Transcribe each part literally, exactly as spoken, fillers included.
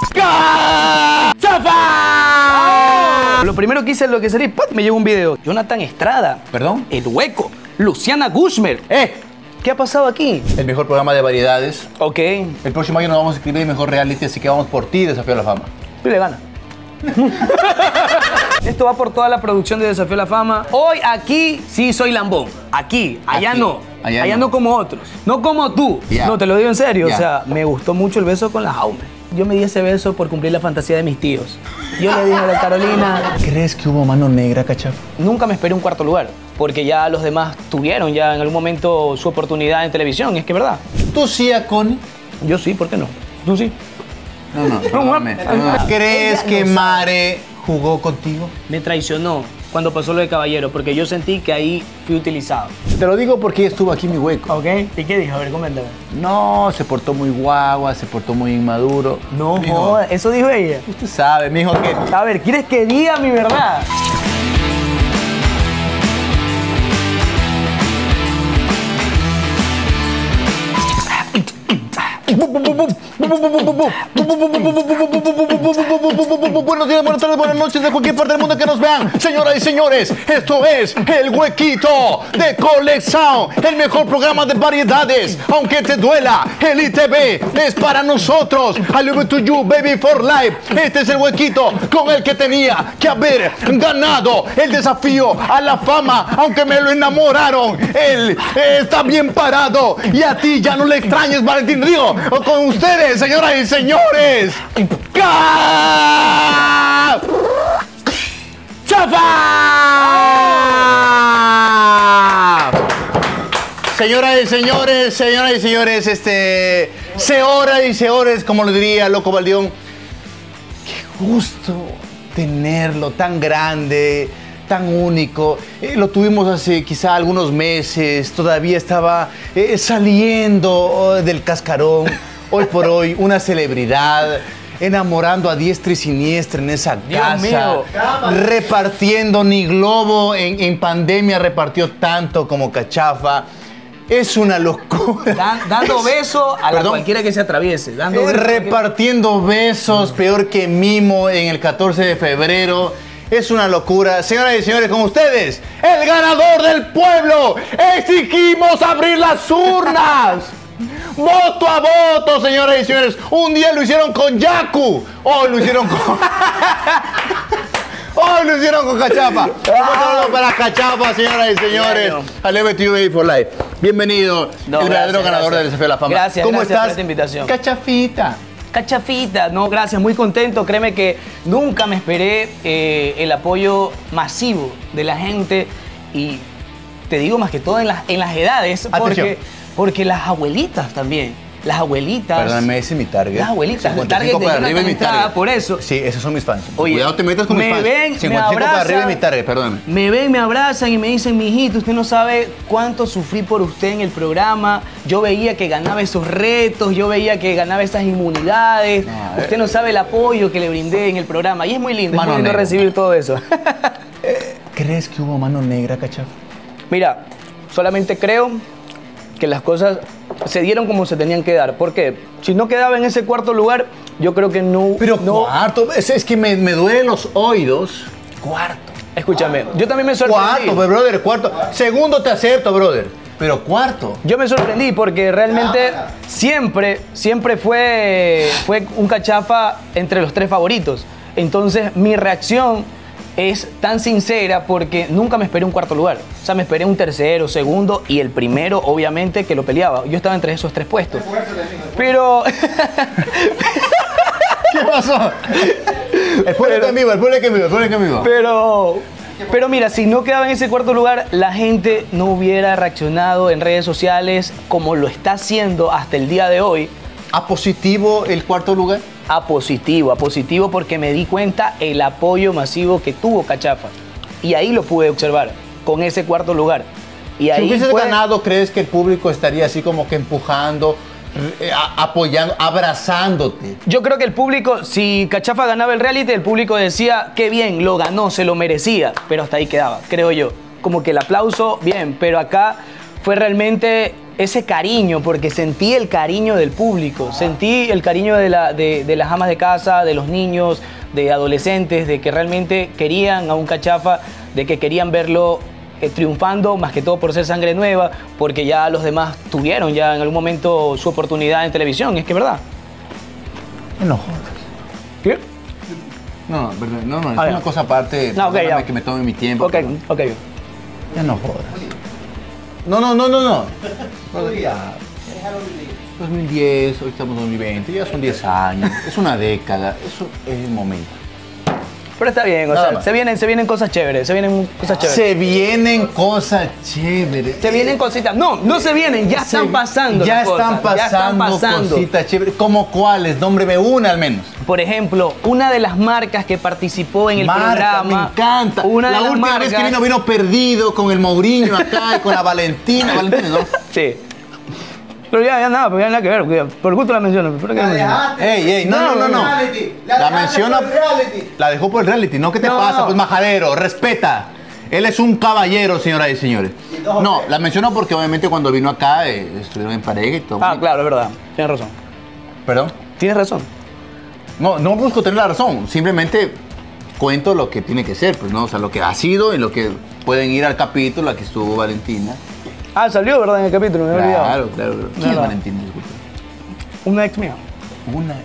¡Cachafa! Lo primero que hice es lo que sería, ¡pum! Me llegó un video. Jonathan Estrada. ¿Perdón? El Hueco. Luciana Guzmán. ¡Eh! ¿Qué ha pasado aquí? El mejor programa de variedades. Ok. El próximo año nos vamos a escribir el mejor reality, así que vamos por ti, Desafío a la Fama. Y le gana. Esto va por toda la producción de Desafío a la Fama. Hoy aquí sí soy lambón. Aquí, allá Aquí. no. Allá, allá no. no como otros. No como tú. Yeah. No, te lo digo en serio. Yeah. O sea, me gustó mucho el beso con la Jaume. Yo me di ese beso por cumplir la fantasía de mis tíos. Yo le dije a la Carolina... ¿Crees que hubo mano negra, Cachafa? Nunca me esperé un cuarto lugar, porque ya los demás tuvieron ya en algún momento su oportunidad en televisión. Es que es verdad. ¿Tú sí a Connie? Yo sí, ¿por qué no? Tú sí. No, no, perdóname. ¿Crees Ella que no Mare jugó contigo? Me traicionó cuando pasó lo de Caballero, porque yo sentí que ahí fui utilizado. Te lo digo porque ella estuvo aquí en mi hueco. ¿Ok? ¿Y qué dijo? A ver, coméntame. No, se portó muy guagua, se portó muy inmaduro. No, Mijo, joda, eso dijo ella. usted sabe, mijo, que... A ver, ¿quieres que diga mi verdad? Buenos días, buenas tardes, buenas noches de cualquier parte del mundo que nos vean. Señoras y señores, esto es El Huequito de Colección, el mejor programa de variedades. Aunque te duela, el I T V es para nosotros. I love it to you, baby, for life. Este es el Huequito con el que tenía que haber ganado el desafío a la fama, aunque me lo enamoraron. Él está bien parado y a ti ya no le extrañes, Valentín Río. Con ustedes, señoras y señores, ¡Cachafa! Señoras y señores, señoras y señores, este, señoras y señores, como lo diría Loco Baldión, qué gusto tenerlo tan grande, tan único. Eh, lo tuvimos hace quizá algunos meses, todavía estaba eh, saliendo oh, del cascarón. Hoy por hoy, una celebridad, enamorando a diestra y siniestra en esa Dios casa, mío. repartiendo ni globo en, en pandemia, repartió tanto como Cachafa. Es una locura. Dan, dando beso a la Perdón. cualquiera que se atraviese. Dando Eh, beso a cualquiera- repartiendo besos, peor que mimo en el catorce de febrero. Es una locura. Señoras y señores, con ustedes, el ganador del pueblo. Exigimos abrir las urnas. Voto a voto, señoras y señores. Un día lo hicieron con Yaku. Hoy lo hicieron con... Hoy lo hicieron con Cachafa. Un voto para Cachafa, señoras y señores. Bueno. I love it to you, baby, for life. Bienvenido, No, el verdadero gracias, ganador gracias. del Desafío a la Fama. Gracias, ¿Cómo gracias por estás? esta invitación. Cachafita. Cachafita, no, gracias, muy contento. Créeme que nunca me esperé eh, el apoyo masivo de la gente y te digo más que todo en las, en las edades, porque, Atención. porque las abuelitas también, las abuelitas. Perdóname, ese es mi target. Las abuelitas, el cincuenta y target cinco de para arriba es Jonathan mi Estrada, target. por eso. Sí, esos son mis fans. Oye, Cuidado, te metas con mis me fans. ven, me cincuenta y cinco para abrazan. arriba es mi target, perdóname. Me ven, me abrazan y me dicen, mijito, usted no sabe cuánto sufrí por usted en el programa. Yo veía que ganaba esos retos, yo veía que ganaba esas inmunidades. No, usted no sabe el apoyo que le brindé en el programa. Y es muy lindo, es Mano muy lindo negra. recibir todo eso. ¿Crees que hubo mano negra, Cachafa? Mira, solamente creo que las cosas se dieron como se tenían que dar. ¿Por qué? Si no quedaba en ese cuarto lugar, yo creo que no... Pero no, cuarto, es, es que me, me duelen los oídos. Cuarto. Escúchame, yo también me sorprendí. Cuarto, pues, brother, cuarto. Segundo te acepto, brother. Pero cuarto. Yo me sorprendí porque realmente siempre, siempre fue, fue un Cachafa entre los tres favoritos. Entonces mi reacción es tan sincera porque nunca me esperé un cuarto lugar. O sea, me esperé un tercero, segundo y el primero, obviamente, que lo peleaba. Yo estaba entre esos tres puestos. Pero... ¿Qué pasó? El público en vivo, el público en vivo, el público en vivo. Pero, pero mira, si no quedaba en ese cuarto lugar, la gente no hubiera reaccionado en redes sociales como lo está haciendo hasta el día de hoy. ¿A positivo el cuarto lugar? A positivo, a positivo porque me di cuenta el apoyo masivo que tuvo Cachafa. Y ahí lo pude observar, con ese cuarto lugar. Y Si ahí hubieses fue- ganado, ¿crees que el público estaría así como que empujando, eh, a- apoyando, abrazándote? Yo creo que el público, si Cachafa ganaba el reality, el público decía, qué bien, lo ganó, se lo merecía. Pero hasta ahí quedaba, creo yo. Como que el aplauso, bien, pero acá fue realmente ese cariño, porque sentí el cariño del público, sentí el cariño de, la, de, de las amas de casa, de los niños, de adolescentes, de que realmente querían a un Cachafa, de que querían verlo eh, triunfando, más que todo por ser sangre nueva, porque ya los demás tuvieron ya en algún momento su oportunidad en televisión, es que es verdad. No jodas. ¿Qué? No, no, verdad, no, no, es Ah, una ya. cosa aparte, No, ok, perdóname ya. que me tome mi tiempo. Ok, pero- ok. Ya no jodas. No, no, no, no, no. dos mil diez, hoy estamos en dos mil veinte, ya son diez años, es una década, eso es el momento. Pero está bien, o Nada sea, más. se vienen, se vienen cosas chéveres, se vienen cosas chéveres. Se vienen cosas chéveres. Se vienen cositas. No, no se vienen, ya Se- están pasando. Ya las cosas, están pasando, ya están pasando. cositas chéveres. ¿Cómo cuáles? Nómbreme una al menos. Por ejemplo, una de las marcas que participó en el Marca, programa. me encanta. Una la de las última vez que marcas- vino, vino perdido con el Mourinho acá y con la Valentina. Valentina, ¿no? Sí. Pero ya, ya nada, pero ya nada que ver, porque por gusto la menciono. ¿Por qué la menciono? Ey, ey, no, no, no, no. Reality. La, La dejaste menciona. por el reality. La dejó por el reality, ¿no? ¿Qué te No. pasa? Pues majadero, respeta. Él es un caballero, señoras y señores. No, la menciono porque obviamente cuando vino acá eh, estuvieron en pareja y todo. Ah, claro, es verdad. Tienes razón. Perdón. Tienes razón. No, no busco tener la razón, simplemente cuento lo que tiene que ser, pues, ¿no? O sea, lo que ha sido y lo que pueden ir al capítulo, aquí estuvo Valentina. Ah, salió, ¿verdad? En el capítulo, me había olvidado. Claro, claro, claro. ¿Quién es Verdad. Valentina? Disculpe. Una ex mía. Una.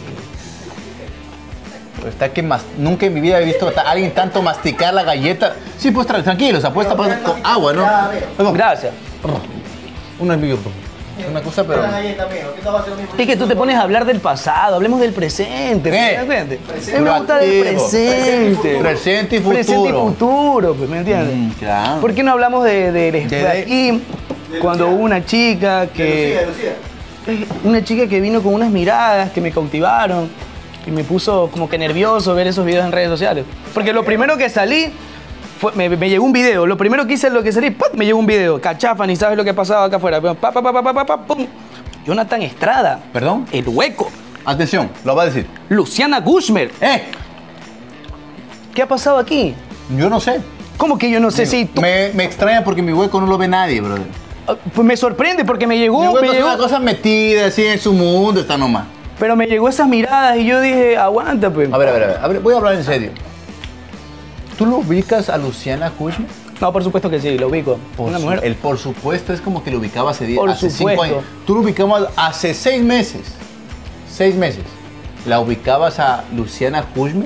eh, Está que mas... Nunca en mi vida he visto a alguien tanto masticar la galleta. Sí, pues tra- tranquilo, o sea, puesta con agua, ¿no? Vamos. Gracias. Una es Una cosa, pero. La galleta, mijo, ¿qué estás haciendo mismo? Es que tú te pones a hablar del pasado, hablemos del presente. Eh, ¿Me entiendes? A mí me gusta del proactivo. presente. Presente y futuro. Presente y futuro, pues, ¿me entiendes? Mm, claro. ¿Por qué no hablamos de, de, de- De- aquí? Cuando hubo una chica que. Lucía, Lucía. Una chica que vino con unas miradas que me cautivaron y me puso como que nervioso ver esos videos en redes sociales. Porque lo primero que salí, fue, me, me llegó un video. Lo primero que hice es lo que salí, ¡pum! Me llegó un video. Cachafa, ni sabes lo que pasaba acá afuera. Pa, pa, pa, pa, pa, pa, pa, pum. Jonathan Estrada. ¿Perdón? El Hueco. Atención, lo va a decir. Luciana Gushmer. ¡Eh! ¿Qué ha pasado aquí? Yo no sé. ¿Cómo que yo no sé si tú... Me, me extraña porque mi hueco no lo ve nadie, brother. Ah, Pues me sorprende porque me llegó, Mi hueco me es llegó, una cosa metida así en su mundo, está nomás. pero me llegó esas miradas y yo dije, aguanta, pues. A ver, a ver, a ver, a ver, voy a hablar en serio. ¿Tú lo ubicas a Luciana Kushner? No, por supuesto que sí, lo ubico. Por Una su- mujer. El por supuesto es como que lo ubicaba hace diez, Por hace cinco supuesto. años. Tú lo ubicabas hace seis meses. Seis meses. ¿La ubicabas a Luciana Kushner?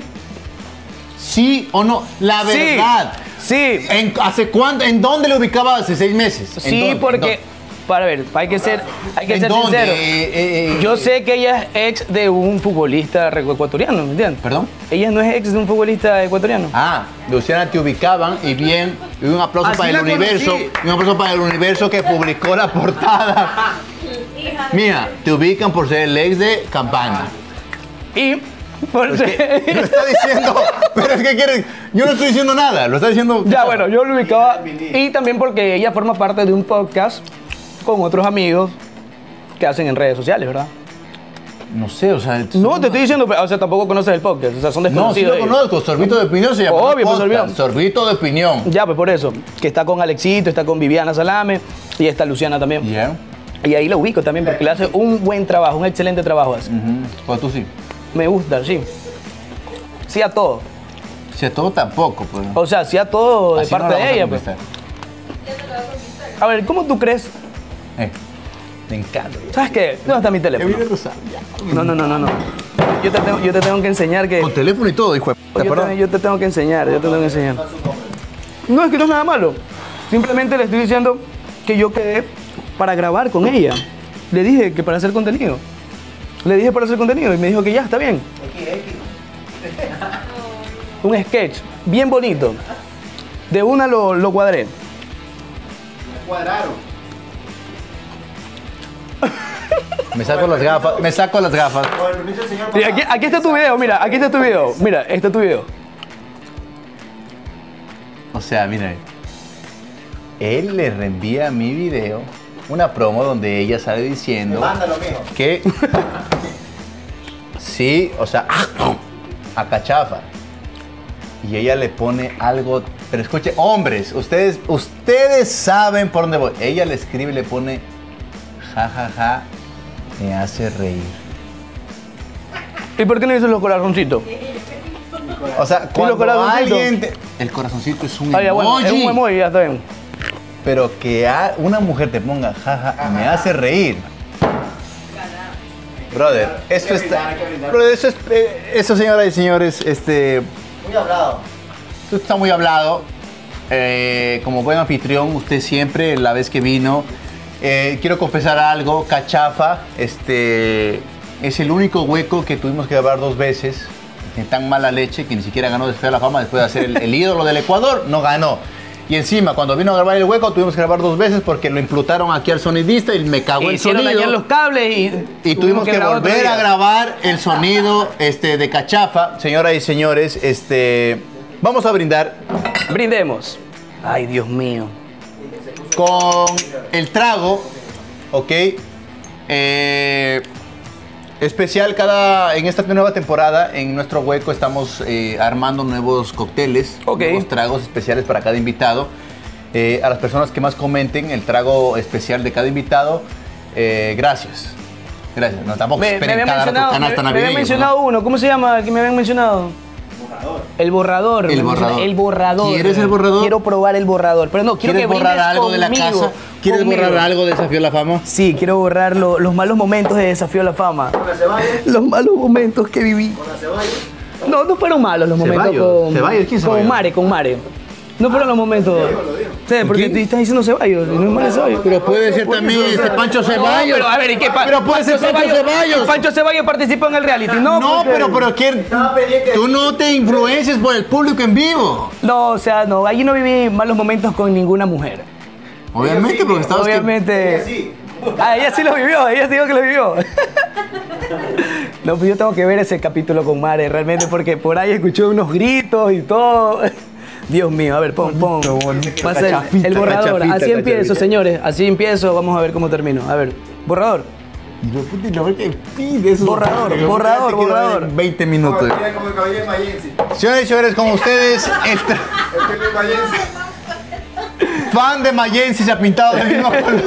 ¿Sí o no? La Sí, verdad. sí. ¿En, ¿Hace cuánto? ¿En dónde lo ubicabas hace seis meses? ¿En Sí, dónde? porque, ¿En para ver, hay que ser, hay que ¿En ser dónde? sincero. Eh, eh, eh, Yo sé que ella es ex de un futbolista ecuatoriano, ¿me entiendes? ¿Perdón? Ella no es ex de un futbolista ecuatoriano. Ah, Luciana, te ubicaban y bien, y un aplauso Así para el la universo, conocí. y un aplauso para el universo que publicó la portada. Mira, te ubican por ser el ex de Campana. Y por Es que lo está diciendo, pero es que quieren, yo no estoy diciendo nada, lo está diciendo. Ya, bueno, yo lo ubicaba. Y también porque ella forma parte de un podcast con otros amigos que hacen en redes sociales, ¿verdad? No sé, o sea. No, te estoy diciendo, o sea, tampoco conoces el podcast, o sea, son No, sí desconocidos. lo ellos. conozco, Sorbito de Opinión se llama. Obvio, pues, podcast, Sorbito. Sorbito de Opinión. Ya, pues por eso, que está con Alexito, está con Viviana Salame y está Luciana también. Yeah. Y ahí lo ubico también porque le hace un buen trabajo, un excelente trabajo. hace. Ujú. Pues tú sí. Me gusta, sí. Sí a todo. Si a todo tampoco, pues. O sea, sí a todo de Así no parte la vas de a ella. Pues. conquistar. A ver, ¿cómo tú crees? Eh, me encanta. ¿Sabes qué? ¿Dónde está mi teléfono? No, no, no, no, no. Yo te tengo, yo te tengo que enseñar que... Con teléfono y todo, hijo de puta, Yo perdón. te, yo te tengo que enseñar, yo te tengo que enseñar. No, es que no es nada malo. Simplemente le estoy diciendo que yo quedé para grabar con ella. Le dije que para hacer contenido. Le dije para hacer contenido y me dijo que ya, está bien. Un sketch bien bonito. De una lo, lo cuadré. Cuadraron. Me saco las gafas, me saco las gafas. Con el permiso del señor. Y aquí, aquí está tu video, mira, aquí está tu video. Mira, este está tu video. O sea, mira, él le reenvía mi video, una promo donde ella sale diciendo Mándalo, mijo. que sí, o sea, a Cachafa. Y ella le pone algo, pero escuche, hombres, ustedes, ustedes saben por dónde voy. Ella le escribe y le pone ja, ja, ja, me hace reír. ¿Y por qué no hizo los corazoncitos? O sea, cuando corazoncitos? alguien... te- El corazoncito es un Ah, ya, bueno, es emoji. un emoji, ya está bien. Pero que a- una mujer te ponga jaja, me hace reír. Brother, esto Hay que está... brindar, hay que brindar. Brother, eso es... eh, Eso, señoras y señores, este... Muy hablado. Esto está muy hablado. Eh, como buen anfitrión, usted siempre, la vez que vino, eh, quiero confesar algo, Cachafa, este, es el único hueco que tuvimos que grabar dos veces, en tan mala leche que ni siquiera ganó Desafío a la Fama después de hacer el, el ídolo del Ecuador, no ganó. Y encima, cuando vino a grabar el hueco, tuvimos que grabar dos veces porque lo imputaron aquí al sonidista y me cagó el Hicieron sonido. dañar los cables y... Y tuvimos que, grabar otro volver día. a grabar el sonido este, de Cachafa. Señoras y señores, este, vamos a brindar Brindemos. Ay, Dios mío. con el trago, ¿ok? Eh, especial cada, en esta nueva temporada, en nuestro hueco estamos eh, armando nuevos cócteles, Ok. nuevos tragos especiales para cada invitado. Eh, a las personas que más comenten el trago especial de cada invitado, eh, gracias. Gracias. No, tampoco Me, me esperen había cada rato mencionado, me, canasta me había navideño, mencionado ¿no? uno. ¿Cómo se llama el que me habían mencionado? El borrador. El me menciona- borrador. El borrador. ¿Quieres el borrador? Quiero probar el borrador. Pero no, quiero ¿Quieres que borrar brindes algo de la conmigo, casa? ¿Quieres conmigo. borrar algo de Desafío a la Fama? Sí, quiero borrar lo- los malos momentos de Desafío a la Fama. Con la Ceballos. Los malos momentos que viví. Con la Ceballos. No, no fueron malos los momentos Ceballos. con, Ceballos, ¿quién con Ceballos? Mare, con Mare. No fueron los momentos. Sí, porque quién? te estás diciendo Ceballos, y no es Mare Ceballos. Pero puede ser también este Pancho Ceballos. No, pero a ver, ¿y qué pasa? Pero puede ser Pancho Ceballos. Pancho Ceballos participó en el reality, ¿no? No, porque- pero, pero ¿quién? Estaba pendiente. Tú no te influencias por el público en vivo. No, o sea, no, allí no viví malos momentos con ninguna mujer. Obviamente, sí, porque estabas... Obviamente. Sí. Ah, ella sí lo vivió, ella sí dijo que lo vivió. No, pues yo tengo que ver ese capítulo con Mare, realmente, porque por ahí escuché unos gritos y todo. Dios mío, a ver, pon, pon. Pasa el- Cachafita, el borrador. cachafita, Así empiezo, cachafita. señores. Así empiezo. Vamos a ver cómo termino. A ver, borrador. Borrador, borrador, borrador. veinte minutos. Mira como el cabello de Mayensi. Señores y señores, con ustedes, el tra- El pelo de Mayensi. fan de Mayensi se ha pintado del mismo color.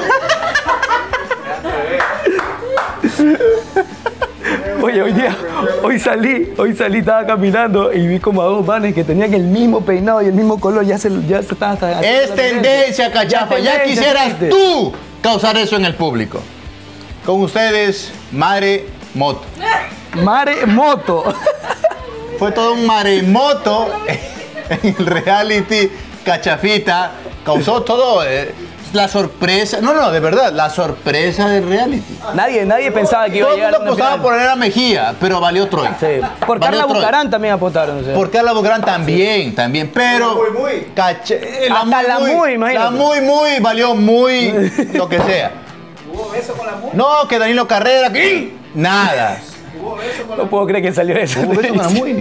Oye, hoy día, hoy salí, hoy salí, estaba caminando y vi como a dos manes que tenían el mismo peinado y el mismo color. Ya se, ya se estaba hasta. Es tendencia, Cachafa. Ya tendencia, quisieras ¿viste? tú causar eso en el público. Con ustedes, Mare Moto. Mare Moto. Fue todo un maremoto en el reality. Cachafita causó todo eh, la sorpresa. No, no, de verdad, la sorpresa del reality. Nadie, nadie pensaba que iba a Todo el llegar a mundo una apostaba final. por Elena Mejía, pero valió Troy. Sí. Por Valió Carla Troy. Bucarán también apostaron. o sea. Por Carla Bucarán también, también, pero... Muy, muy. Cacha- eh, Hasta la muy, imagínate. La muy, muy, valió muy, lo que sea. Hubo beso con la mujer. No, que Danilo Carrera, que... Nada. Hubo beso con la No puedo creer que salió eso. Hubo beso con la muy.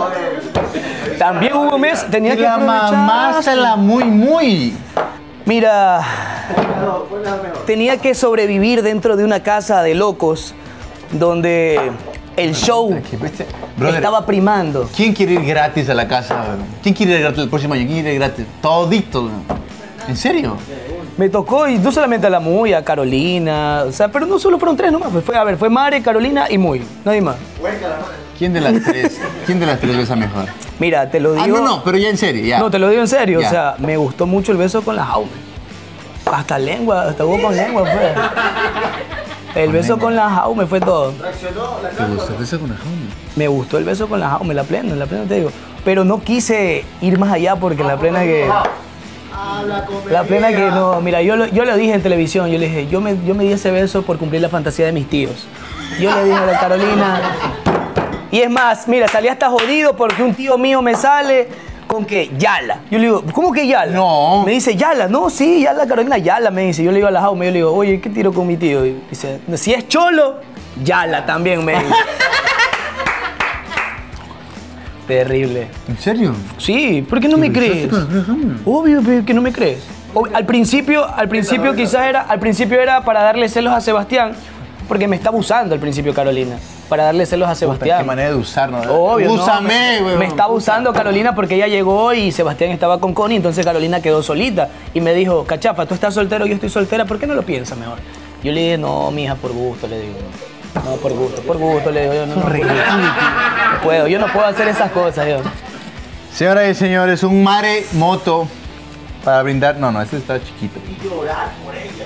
También hubo mes, tenía Y que la aprovechar. mamá se la muy, muy. Mira, No, fue la mejor. tenía que sobrevivir dentro de una casa de locos donde el show Brother, estaba primando. ¿quién quiere ir gratis a la casa? ¿Quién quiere ir gratis el próximo año? ¿Quién quiere ir gratis? Todito. ¿En serio? Me tocó, y no solamente a la Muy, a Carolina, o sea, pero no solo fueron tres nomás, pues fue, a ver, fue Mare, Carolina y Muy, nadie más. Hueca la madre. ¿Quién de las tres? ¿Quién de las tres besa mejor? Mira, te lo Ah, digo. no, no, pero ya en serio, ya. No, te lo digo en serio, Ya. o sea, me gustó mucho el beso con la Jaume. Hasta lengua, hasta hubo con lengua fue. El beso con la Jaume fue todo. Reaccionó la ¿Te cara. gustó el beso con la Jaume? Me gustó el beso con la Jaume, la plena, la plena te digo. Pero no quise ir más allá porque la plena que... Habla con La plena que Medina. no, mira, yo lo, yo lo dije en televisión, yo le dije, yo me, yo me di ese beso por cumplir la fantasía de mis tíos. Yo le dije a la Carolina, y es más, mira, salí hasta jodido porque un tío mío me sale con que Yala. Yo le digo, ¿cómo que Yala? No. Me dice, Yala, no, sí, Yala, Carolina, Yala, me dice. Yo le digo a la Jaume, yo le digo, oye, ¿qué tiro con mi tío? Y dice, si es cholo, Yala también, me dice. Terrible. ¿En serio? Sí, ¿por qué no me crees? Obvio pe, que no me crees. Ob- al principio, al principio quizás era, al principio era para darle celos a Sebastián, porque me estaba usando al principio Carolina, para darle celos a Puta, Sebastián. qué manera de usarnos. Obvio, no, Úsame, me, güey. me estaba usando Carolina porque ella llegó y Sebastián estaba con Connie, entonces Carolina quedó solita y me dijo, Cachafa, tú estás soltero, yo estoy soltera, ¿por qué no lo piensas mejor? Yo le dije, no, mija, por gusto, le digo. No, por gusto, por gusto, le digo. Yo no, no, por gusto. No puedo, yo no puedo hacer esas cosas, yo. Señoras y señores, un maremoto para brindar. No, no, este está chiquito. Y llorar por ella.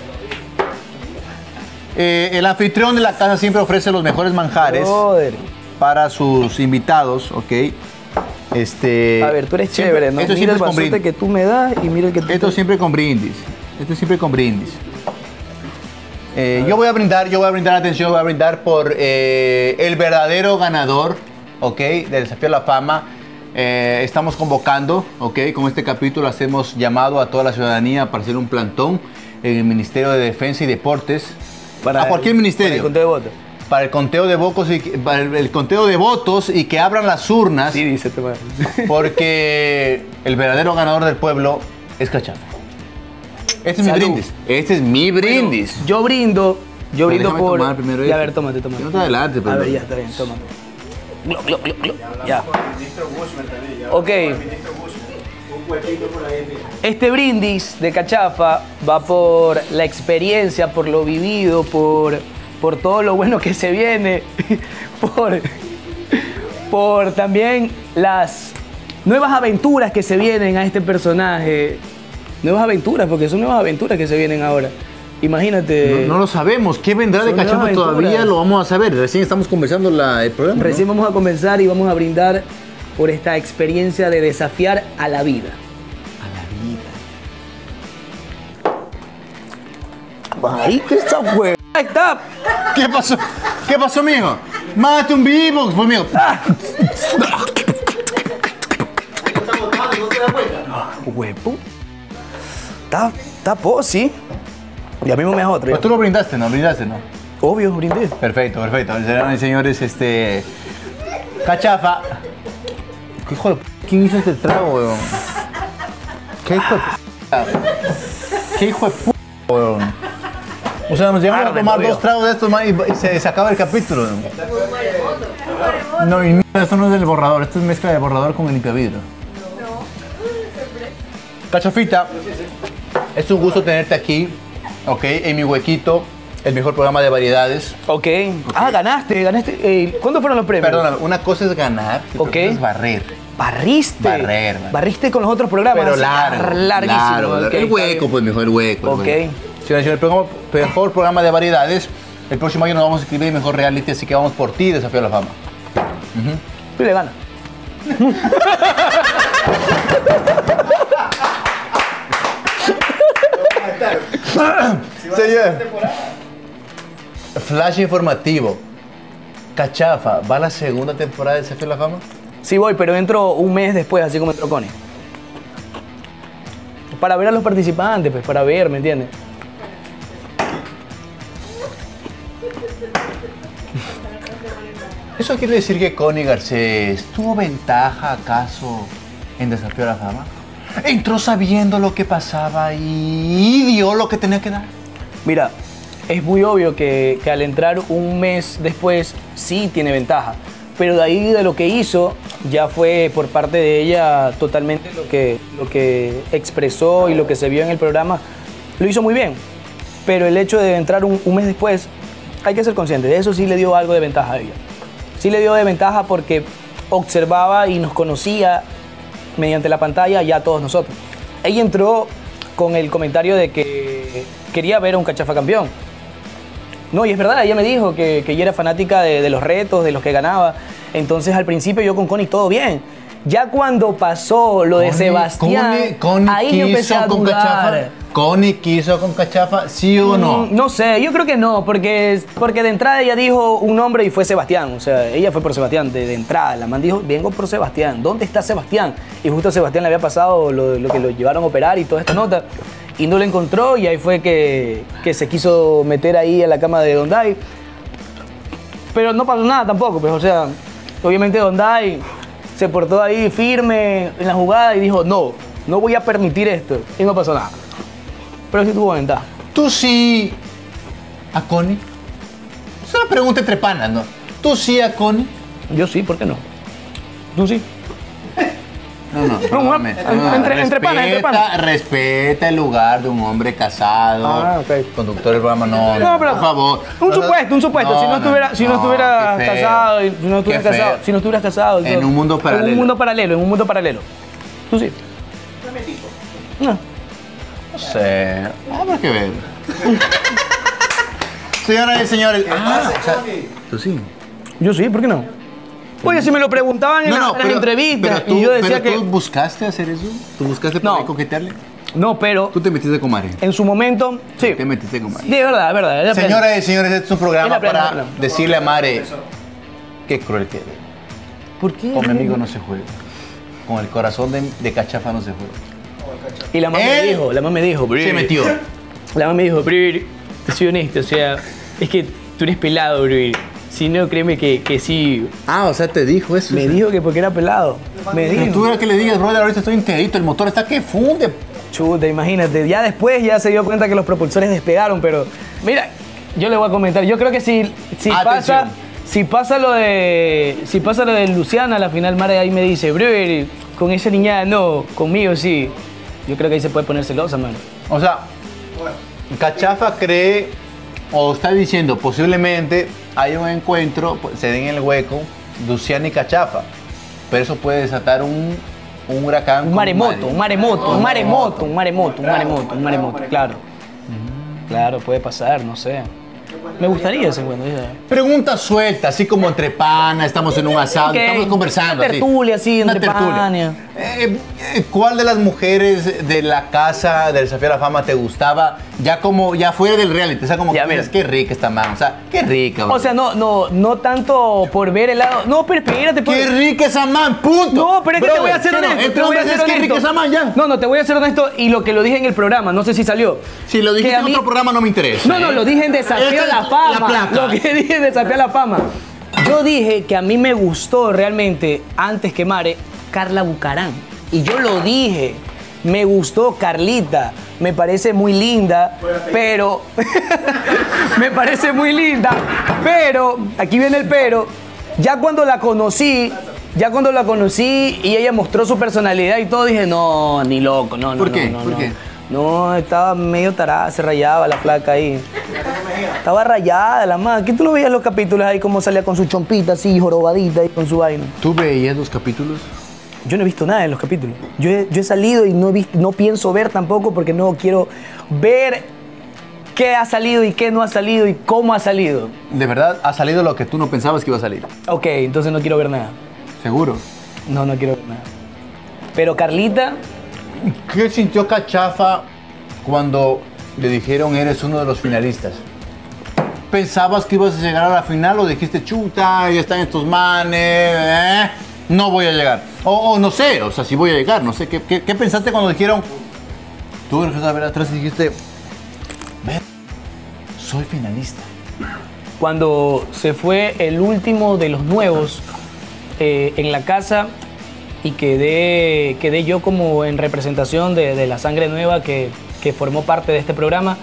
Eh, el anfitrión de la casa siempre ofrece los mejores manjares Brother. para sus invitados, ¿ok? Este, A ver, tú eres siempre- chévere, ¿no? Esto Mira siempre el es con vasote brindis. que tú me das y mira el que tú... Esto siempre con brindis. Esto siempre con brindis. Eh, yo voy a brindar, yo voy a brindar atención, voy a brindar por eh, el verdadero ganador, ¿ok? Del Desafío a la Fama. Eh, estamos convocando, ¿ok? Con este capítulo hacemos llamado a toda la ciudadanía para hacer un plantón en el Ministerio de Defensa y Deportes. Para a cualquier el- ministerio. para el conteo de votos. Para el conteo de votos y que- para el, el conteo de votos y que abran las urnas, Sí, dice este man. porque el verdadero ganador del pueblo es Cachafa. Este es mi Salud. brindis. Este es mi brindis. Yo brindo, yo Pero brindo déjame por... tomar primero Ya, a este. ver, tómate, tómate. No te adelantes, A pero- ver, ya, está bien, toma. Glo, glo, glo, glo. Ya. Ok. Un huequito por ahí, mira. Este brindis de Cachafa va por la experiencia, por lo vivido, por, por todo lo bueno que se viene, por, por también las nuevas aventuras que se vienen a este personaje. Nuevas aventuras, porque son nuevas aventuras que se vienen ahora. Imagínate. No, no lo sabemos. ¿Qué vendrá de Son Cachafa? nuevas Todavía aventuras. lo vamos a saber. Recién estamos conversando la, el programa. ¿no? Recién vamos a comenzar y vamos a brindar por esta experiencia de desafiar a la vida. Ahí que esa hueá está. ¿Qué pasó? ¿Qué pasó, mijo? Mate un beatbox, pues, mijo. Huevo. Está, está po, sí. Y a mí me es otro. Pues tú lo brindaste, ¿no? Brindaste, ¿no? Obvio, brindé. Perfecto, perfecto. Señoras y señores, este... Cachafa. ¿Qué hijo de p... ¿Quién hizo este trago, weón? ¿Qué hijo de p... ¿Qué hijo de p... weón? O sea, nos llegamos a Arde, tomar obvio. dos tragos de estos, man, y, y se, se acaba el capítulo. ¿no? No, y no, esto no es del borrador. Esto es mezcla de borrador con el limpiavidrio. Cachafita, es un gusto tenerte aquí, ¿ok? En mi huequito, el mejor programa de variedades. Ok. Ah, ganaste, ganaste. Eh, ¿Cuándo fueron los premios? Perdóname, una cosa es ganar y otra Ok. cosa es barrer. Barriste. Barrer, barrer. Barriste con los otros programas. Pero así, largo, larguísimo. largo, ok, el está hueco, bien. pues mejor el hueco. el Ok. hueco. Señoras y señores, el programa- mejor programa de variedades. El próximo año nos vamos a escribir mejor reality, así que vamos por ti, Desafío a la Fama. Tú le ganas. Señor. Flash informativo. Cachafa, ¿va la segunda temporada de Desafío a la Fama? Sí voy, pero entro un mes después, así como entró Connie. Para ver a los participantes, pues, para ver, ¿me entiendes? ¿Eso quiere decir que Connie Garcés tuvo ventaja acaso en Desafío a la Fama? Entró sabiendo lo que pasaba y dio lo que tenía que dar. Mira, es muy obvio que, que al entrar un mes después sí tiene ventaja, pero de ahí de lo que hizo ya fue por parte de ella totalmente lo que, lo que expresó y lo que se vio en el programa, lo hizo muy bien, pero el hecho de entrar un, un mes después, hay que ser consciente, de eso sí le dio algo de ventaja a ella. Sí le dio de ventaja porque observaba y nos conocía mediante la pantalla ya todos nosotros. Ella entró con el comentario de que quería ver a un Cachafa campeón. No, y es verdad, ella me dijo que, que ella era fanática de, de los retos, de los que ganaba. Entonces al principio yo con Connie todo bien. Ya cuando pasó lo de Connie- Sebastián, Connie- Connie ahí yo empecé quiso a con dudar. Cachafa. Connie quiso con Cachafa, ¿sí o no? Mm, No sé, yo creo que no, porque, porque de entrada ella dijo un nombre y fue Sebastián. O sea, ella fue por Sebastián de, de entrada. La man dijo, vengo por Sebastián. ¿Dónde está Sebastián? Y justo a Sebastián le había pasado lo, lo que lo llevaron a operar y toda esta nota. Y no lo encontró y ahí fue que, que se quiso meter ahí a la cama de Donday. Pero no pasó nada tampoco, pues, o sea, obviamente Donday se portó ahí firme en la jugada y dijo, no, no voy a permitir esto. Y no pasó nada. Pero sí tuvo ventaja. Tú sí a Connie. Es una pregunta entre panas, ¿no? Tú sí a Connie. Yo sí, ¿por qué no? Tú sí. No, no, perdóname. entre- entre panas, entre panas. Respeta- Respeta el lugar de un hombre casado. Ah, ok. Conductor del programa, no, No, no, pero por favor. un supuesto, un supuesto. si no estuviera, si no estuviera qué feo, casado, y- si no estuvieras qué feo. casado, si no estuvieras casado. y En todo. un mundo En paralelo. un mundo paralelo, en un mundo paralelo. Tú sí. No. No sé. Habrá que ver. Señoras y señores. Ah, o sea, tú sí. Yo sí, ¿por qué no? Oye, si me lo preguntaban en, la- en las entrevistas pero tú, y yo decía pero tú que... buscaste hacer eso. ¿Tú buscaste No. por ahí coquetearle? No, pero Tú te metiste con Mari. en su momento, sí. Te metiste con Mari. Sí, es verdad, es verdad. es la pena. Señoras y señores, este es un programa Es la plena, para es la plena. decirle a Mare qué cruel que eres. ¿Por qué? Con mi amigo no se juega. Con el corazón de, de cachafa no se juega. Y la mamá me Él dijo, la mamá me dijo, Se "Bri". metió. La mamá me dijo, Bri, te soy honesto, o sea, es que tú eres pelado, Bri. Si no, créeme que, que sí. Ah, o sea, te dijo eso. Me dijo que porque era pelado. Me Pero tú dijo. era que le digas, brother, ahorita estoy enterito, el motor está que funde. Chuta, imagínate. Ya después ya se dio cuenta que los propulsores despegaron, pero mira, yo le voy a comentar. Yo creo que si, si Atención. pasa, si pasa lo de, si pasa lo de Luciana, a la final Mare ahí me dice, brother, con esa niñada no, conmigo sí. Yo creo que ahí se puede poner celosa, mano. O sea, Cachafa cree o está diciendo posiblemente hay un encuentro, pues, se den en el hueco, Luciana y Cachafa. Pero eso puede desatar un, un huracán. Un con maremoto, Mari. un maremoto, un maremoto, un maremoto, un maremoto, un maremoto, claro. Claro, puede pasar, no sé. Me gustaría ese bueno. Pregunta suelta, así como entre panas, estamos en un asado, Ok, estamos conversando. una tertulia, así, Una entre tertulia. panas. Eh, eh, ¿Cuál de las mujeres de la casa del Desafío a la Fama te gustaba? Ya como, ya fuera del reality, o sea, como Ya, que mira. dices, qué rica esta man, o sea, qué rica. O bro. sea, no, no, no tanto por ver el lado. No, pero espérate, qué pues. rica esa man, punto. No, pero es que te Brother, voy a ser ¿sí o no? honesto. Entre te voy a hombres ser es qué rica honesto. esa man, ya. No, no, te voy a ser honesto y lo que lo dije en el programa, no sé si salió. Si lo dijiste Que a en mí- otro programa no me interesa. No, no, ¿eh? lo dije en Desafío Esta a la es Fama. la placa. Lo que dije en Desafío a la Fama. Yo dije que a mí me gustó realmente, antes que Mare, Carla Bucarán. Y yo lo dije. Me gustó Carlita. Me parece muy linda, pero... me parece muy linda, pero... Aquí viene el pero. Ya cuando la conocí... Ya cuando la conocí y ella mostró su personalidad y todo, dije, no, ni loco, no, no, ¿Por qué? no, no, ¿Por no. qué? No, estaba medio tarada, se rayaba la flaca ahí. Estaba rayada la madre. ¿Qué tú lo veías en los capítulos ahí como salía con su chompita así, jorobadita y con su vaina? ¿Tú veías los capítulos? Yo no he visto nada en los capítulos. Yo he, yo he salido y no, he visto, no pienso ver tampoco porque no quiero ver qué ha salido y qué no ha salido y cómo ha salido. De verdad, ha salido lo que tú no pensabas que iba a salir. Ok, entonces no quiero ver nada. Seguro. No, no quiero ver nada. Pero Carlita, ¿Qué sintió Cachafa cuando le dijeron eres uno de los finalistas? ¿Pensabas que ibas a llegar a la final o dijiste chuta, ya están estos manes, eh, no voy a llegar? O, o no sé, o sea, si voy a llegar, no sé. ¿Qué, qué, qué pensaste cuando dijeron? Tú empezaste a ver atrás y dijiste, ver, soy finalista. cuando se fue el último de los nuevos eh, en la casa y quedé, quedé yo como en representación de, de la sangre nueva que, que formó parte de este programa,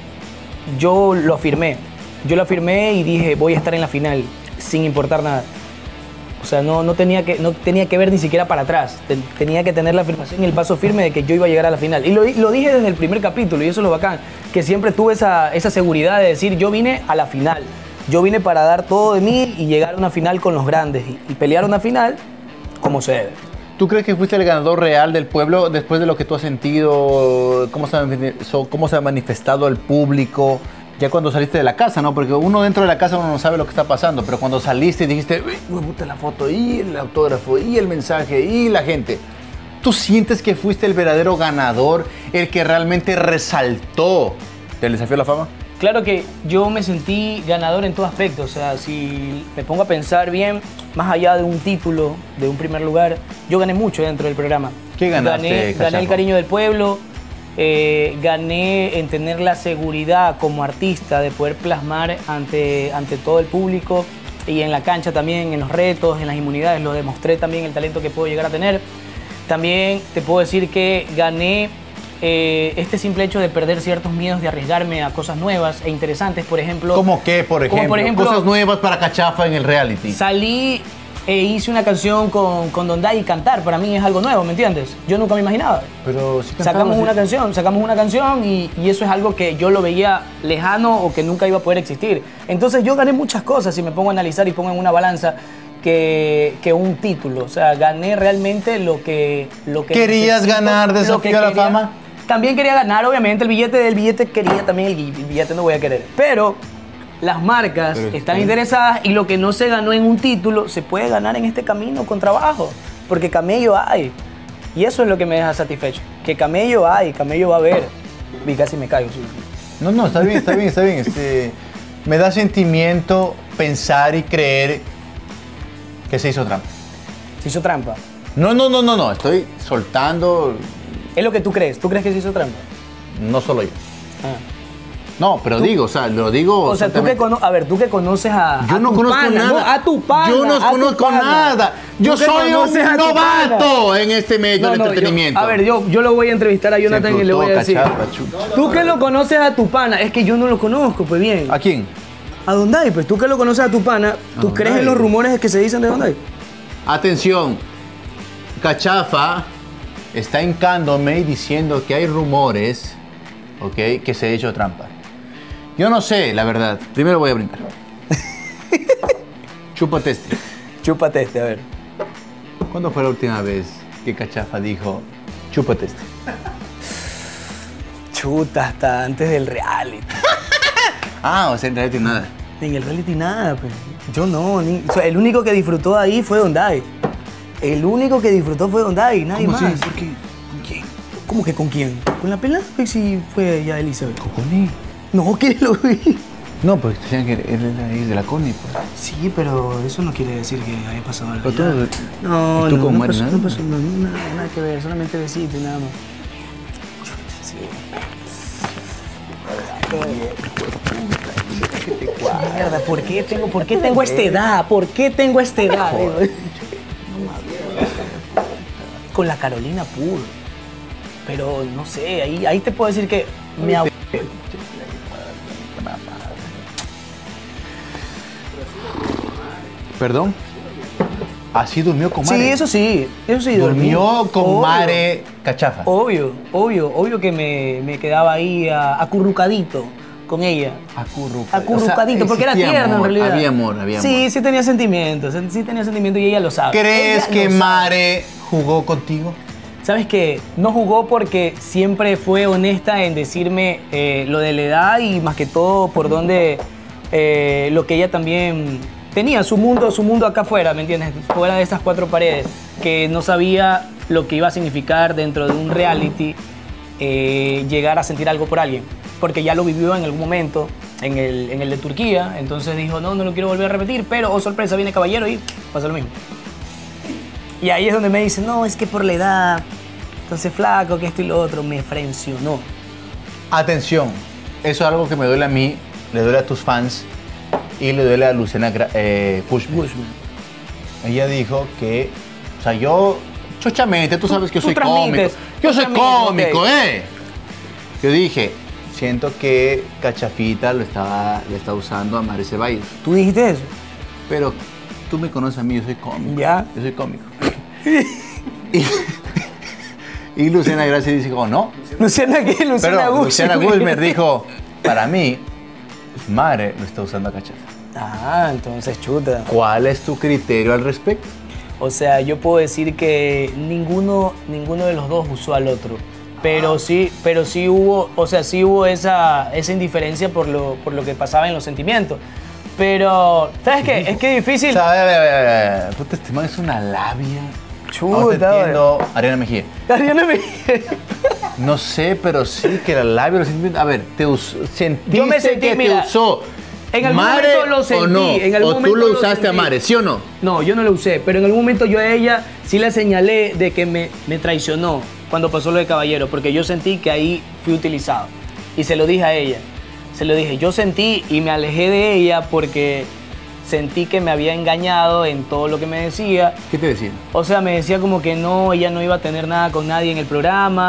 yo lo afirmé. Yo lo afirmé y dije, voy a estar en la final, sin importar nada. O sea, no, no, tenía que, no tenía que ver ni siquiera para atrás. Ten- tenía que tener la afirmación y el paso firme de que yo iba a llegar a la final. Y lo, di- lo dije desde el primer capítulo, y eso es lo bacán, que siempre tuve esa, esa seguridad de decir, yo vine a la final. Yo vine para dar todo de mí y llegar a una final con los grandes. Y, y pelear una final como se debe. ¿Tú crees que fuiste el ganador real del pueblo después de lo que tú has sentido? ¿Cómo se ha, cómo se ha manifestado el público? Ya cuando saliste de la casa, ¿no? Porque uno dentro de la casa uno no sabe lo que está pasando, pero cuando saliste y dijiste, uy, me gusta la foto, y el autógrafo, y el mensaje, y la gente. ¿Tú sientes que fuiste el verdadero ganador, el que realmente resaltó del Desafío a la Fama? Claro que yo me sentí ganador en todo aspecto. O sea, si me pongo a pensar bien, más allá de un título, de un primer lugar, yo gané mucho dentro del programa. ¿Qué ganaste, Gané, Cachafa? gané el cariño del pueblo, eh, gané en tener la seguridad como artista de poder plasmar ante, ante todo el público y en la cancha también, en los retos, en las inmunidades, lo demostré también el talento que puedo llegar a tener. También te puedo decir que gané eh, este simple hecho de perder ciertos miedos, de arriesgarme a cosas nuevas e interesantes, por ejemplo. ¿Cómo qué, por como ejemplo? por ejemplo, Cosas nuevas para Cachafa en el reality. Salí e hice una canción con, con Don Day y cantar. Para mí es algo nuevo, ¿me entiendes? Yo nunca me imaginaba. Pero si Sacamos una canción, sacamos una canción y, y eso es algo que yo lo veía lejano o que nunca iba a poder existir. Entonces yo gané muchas cosas si me pongo a analizar y pongo en una balanza que, que un título. O sea, gané realmente lo que... Lo que ¿Querías necesito, ganar lo que Desafío a la quería. Fama? También quería ganar, obviamente, el billete del billete quería también, el, el billete no voy a querer. Pero las marcas Pero están sí. interesadas y lo que no se ganó en un título se puede ganar en este camino con trabajo. Porque camello hay. Y eso es lo que me deja satisfecho. Que camello hay, camello va a haber. Y casi me caigo. Sí. No, no, está bien, está bien, está bien. Este, me da sentimiento pensar y creer que se hizo trampa. Se hizo trampa. No, no, no, no, no. Estoy soltando, Es lo que tú crees. ¿Tú crees que se hizo trampa? no solo yo. Ah. No, pero digo, o sea, lo digo. O sea, tú que soltamente. cono a ver, tú que conoces a, Yo a no tu conozco pana, nada. no, a tu pana. Yo no a tu conozco pana. nada. Yo Tú que soy un conoces a tu novato pana. en este medio No, del no, yo- entretenimiento. a ver, yo, yo lo voy a entrevistar a Jonathan y le voy a decir. Cachapa, chuta. Tú que lo conoces a tu pana, es que yo no lo conozco, pues bien. ¿A quién? A Donday, pues tú que lo conoces a tu pana, ¿tú Don crees Day. en los rumores que se dicen de Donday? Atención, Cachafa está hincándome y diciendo que hay rumores, ok, que se ha hecho trampa. Yo no sé, la verdad. Primero voy a brindar. Chúpate este. Chúpate este, a ver. ¿Cuándo fue la última vez que Cachafa dijo, chúpate este? Chuta, hasta antes del reality. Ah, o sea, en realidad nada. En el reality nada, pues. Yo no, ni- o sea, el único que disfrutó ahí fue Donday. El único que disfrutó fue Donday, nadie ¿Cómo más. así? ¿Por qué? ¿Con quién? ¿Cómo que con quién? ¿Con la pela? Pues sí, fue ya Elizabeth. ¿Con Connie? No, que lo vi. No, pues decían que él era ahí de la Connie, pues. Sí, pero eso no quiere decir que haya pasado algo. Pero ya. tú- no, ¿y tú no, cómo no eres, pasó, no? no pasó no, nada, nada que ver, solamente besito y nada más. Sí. Mierda, ¿por qué tengo, por qué tengo esta edad? ¿Por qué tengo esta edad? Con la Carolina Puro. Pero no sé, ahí, ahí te puedo decir que me abu- ¿Perdón? Así durmió con Mare. Sí, eso sí, eso sí. dormí. Durmió con Obvio. Mare Cachafa. Obvio, obvio, obvio que me, me quedaba ahí a- acurrucadito con ella. Acurrucadito. Acurrucadito, O sea, porque era existía tierno en amor, realidad. Había amor, había amor. Sí, sí tenía sentimientos, sí tenía sentimientos y ella lo sabe. ¿Crees Ella que lo sabe. Mare jugó contigo? ¿Sabes qué? No jugó porque siempre fue honesta en decirme eh, lo de la edad y más que todo por donde eh, lo que ella también tenía, su mundo, su mundo acá afuera, ¿me entiendes? Fuera de estas cuatro paredes, que no sabía lo que iba a significar dentro de un reality eh, llegar a sentir algo por alguien, porque ya lo vivió en algún momento en el, en el de Turquía, entonces dijo, no, no lo quiero volver a repetir, pero, oh sorpresa, viene Caballero y pasa lo mismo. Y ahí es donde me dicen, no, es que por la edad, entonces flaco, que esto y lo otro, me frencionó. Atención, eso es algo que me duele a mí, le duele a tus fans y le duele a Luciana Gra- eh, Cushman. Bushman. Ella dijo que, o sea, yo, chochamente, tú sabes que yo tú soy transmites, cómico. Yo tú soy transmites, cómico, ok. ¿eh? Yo dije, siento que Cachafita lo estaba, le está usando a Mare Ceballos. ¿Tú dijiste eso? Pero tú me conoces a mí, yo soy cómico. Ya. Yo soy cómico. y, y Luciana Gracia dice, como, no. Luciana, ¿qué? Luciana Pero Bushman. Luciana Gulmer dijo, para mí, Mare lo está usando a Cachafa. Ah, entonces chuta. ¿Cuál es tu criterio al respecto? O sea, yo puedo decir que ninguno, ninguno de los dos usó al otro. Pero sí, pero sí hubo, o sea, sí hubo esa, esa indiferencia por lo, por lo que pasaba en los sentimientos. Pero, ¿sabes qué? Es que es difícil. O sea, a ver, a ver, a ver, a ver. Puta, este man es una labia. Chuta, Ahora te entiendo, Ariana Mejía. Ariana me... No sé, pero sí que la labia, los sentimientos. A ver, te usó, sentiste Yo me sentí, que mira, te usó en algún Mare momento lo sentí, o no, en algún o tú momento lo lo usaste a sentí. Mare, ¿sí o no? No, yo no lo usé, pero en algún momento yo a ella sí le señalé de que me, me traicionó cuando pasó lo de Caballero, porque yo sentí que ahí fui utilizado. Y se lo dije a ella, se lo dije, yo sentí y me alejé de ella porque sentí que me había engañado en todo lo que me decía. ¿Qué te decía? O sea, me decía como que no, ella no iba a tener nada con nadie en el programa,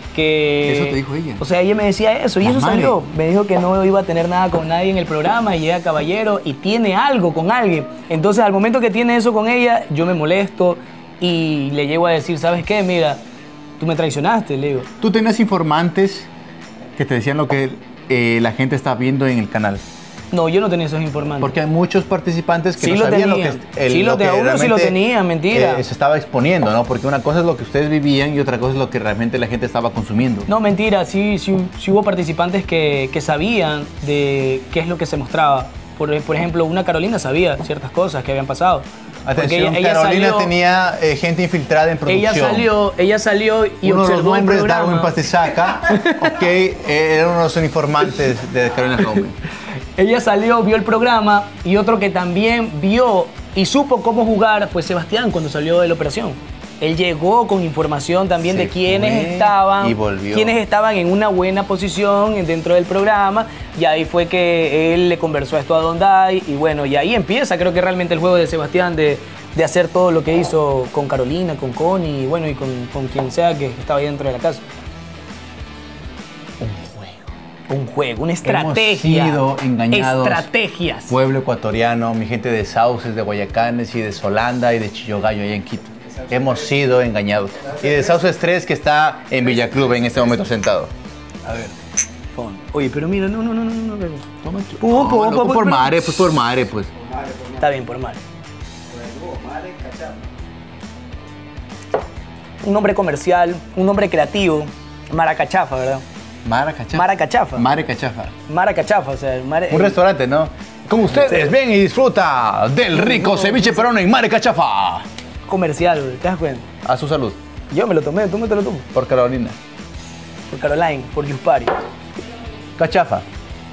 que... ¿Eso te dijo ella? O sea, ella me decía eso y La eso madre. salió. Me dijo que no iba a tener nada con nadie en el programa y llega Caballero y tiene algo con alguien. Entonces, al momento que tiene eso con ella, yo me molesto y le llego a decir, ¿sabes qué? Mira, tú me traicionaste, le digo. ¿Tú tenías informantes que te decían lo que eh, la gente está viendo en el canal? No, yo no tenía esos informantes. Porque hay muchos participantes que Sí no lo sabían tenían. lo que, el- Sí lo lo que te- uno sí lo realmente, tenía, mentira. eh, se estaba exponiendo, ¿no? Porque una cosa es lo que ustedes vivían y otra cosa es lo que realmente la gente estaba consumiendo. No, mentira, sí, sí, sí hubo participantes que, que sabían de qué es lo que se mostraba. Por, por ejemplo, una Carolina sabía ciertas cosas que habían pasado. Porque Atención, ella- ella Carolina salió- tenía eh, gente infiltrada en producción. Ella salió, ella salió y Uno de los observó el nombres, programa. Darwin Pastisaca, ok, eh, era uno de los informantes de Carolina Gómez. Ella salió, vio el programa y otro que también vio y supo cómo jugar fue Sebastián cuando salió de la operación. Él llegó con información también Se de quiénes fue estaban, y volvió. quiénes estaban en una buena posición dentro del programa y ahí fue que él le conversó esto a Donday y bueno, y ahí empieza creo que realmente el juego de Sebastián de, de hacer todo lo que hizo con Carolina, con Connie y bueno, y con, con quien sea que estaba ahí dentro de la casa. Un juego, una estrategia. Hemos sido engañados. Estrategias. Pueblo ecuatoriano, mi gente de Sauces, de Guayacanes y de Solanda y de Chillogallo allá en Quito. Hemos sido engañados. Y de Sauces tres que está en Villaclub en este momento sentado. A ver. Pon. Oye, pero mira, no, no, no, no, no. no. Toma tu- Pum, No, pum, loco, pum, por pum. madre, pues por madre, pues. Está bien, por mal. Un nombre comercial, un nombre creativo. Maracachafa, ¿verdad? Mara Cachafa. Mara Cachafa. Mare Cachafa. Maracachafa, o sea, el mare- Un restaurante, ¿no? Como ustedes, ven y disfruta del rico ceviche peruano en Mare Cachafa. comercial, güey, ¿te das cuenta? A su salud. Yo me lo tomé, tú me te lo tomo. Por Carolina. Por Caroline, por Yuspari. Cachafa.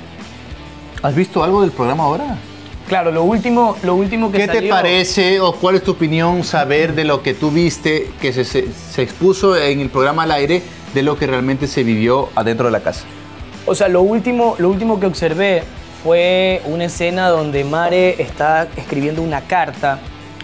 ¿Has visto algo del programa ahora? Claro, lo último, lo último que ¿Qué te salió- parece o cuál es tu opinión saber de lo que tú viste que se, se, se expuso en el programa al aire de lo que realmente se vivió adentro de la casa? O sea, lo último, lo último que observé fue una escena donde Mare está escribiendo una carta